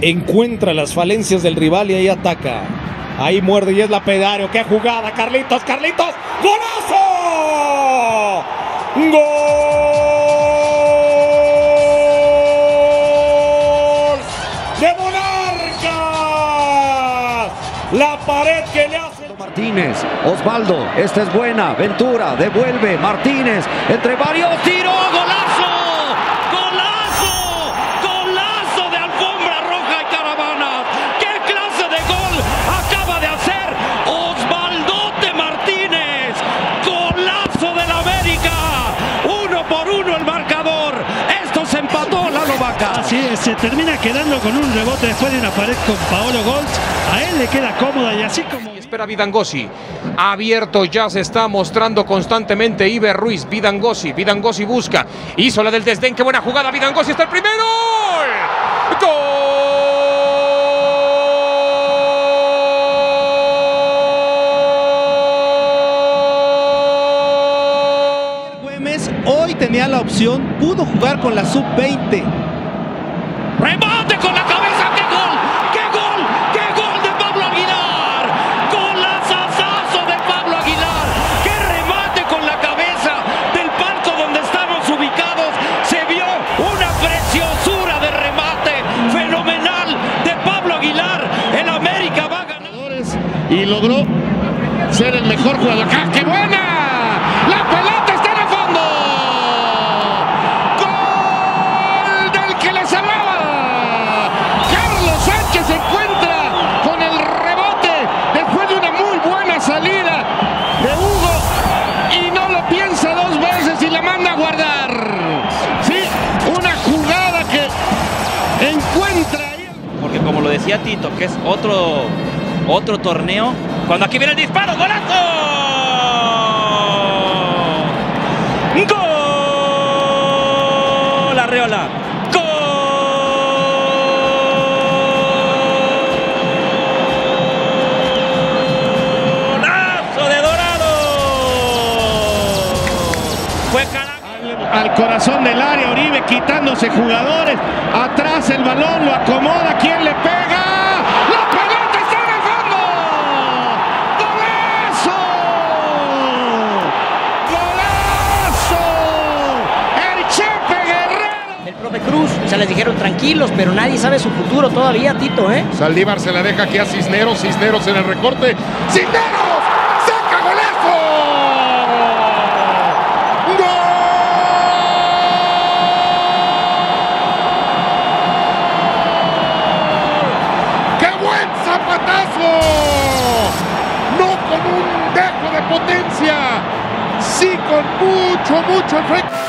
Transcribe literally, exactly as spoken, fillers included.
encuentra las falencias del rival y ahí ataca. Ahí muerde y es lapidario. ¡Qué jugada! ¡Carlitos, Carlitos! ¡Golazo! ¡Gol de Monarcas! La pared que le hace Martínez, Osvaldo, esta es buena, Ventura, devuelve, Martínez, entre varios, tiro, golazo, golazo, golazo de alfombra roja y caravana. ¡Qué clase de gol acaba de hacer Osvaldote Martínez! Golazo del América, uno por uno el marcador, esto se empató la Lovaca. Así es, se termina quedando con un rebote después de una pared con Paolo Goltz, a él le queda cómoda y así como... Espera Vidangosi, abierto ya se está mostrando constantemente Iber Ruiz, Vidangosi, Vidangosi busca, hizo la del desdén, qué buena jugada, Vidangosi está el primero, ¡gol! Güemes hoy tenía la opción, pudo jugar con la sub veinte. Remate con la cabeza, qué gol, qué gol, qué gol de Pablo Aguilar, golazazazo de Pablo Aguilar, qué remate con la cabeza del palco donde estamos ubicados, se vio una preciosura de remate fenomenal de Pablo Aguilar, el América va a ganar. Y logró ser el mejor jugador. ¡Ah, qué buena! ¡La pelota está en el fondo! ¡Gol del que les hablaba! Carlos Sánchez se encuentra con el rebote después de una muy buena salida de Hugo y no lo piensa dos veces y la manda a guardar. Sí, una jugada que encuentra ahí. Porque como lo decía Tito, que es otro, otro torneo, cuando aquí viene el disparo, ¡golazo! ¡Gol! Arreola. ¡Golazo de Dorado! Fue al, al corazón del área, Oribe quitándose jugadores. Atrás el balón, lo acomoda. ¿Quién le pega? ¡La pelota está en el fondo! ¡Golazo! ¡Golazo! ¡El Chepe Guerrero! El profe Cruz, se les dijeron tranquilos, pero nadie sabe su futuro todavía, Tito, ¿eh? Saldívar se la deja aquí a Cisneros, Cisneros en el recorte. ¡Cisneros! ¡Saca golazo! ¡Gol! ¡Qué buen zapatazo! No con un dejo de potencia, sí con mucho, mucho efecto.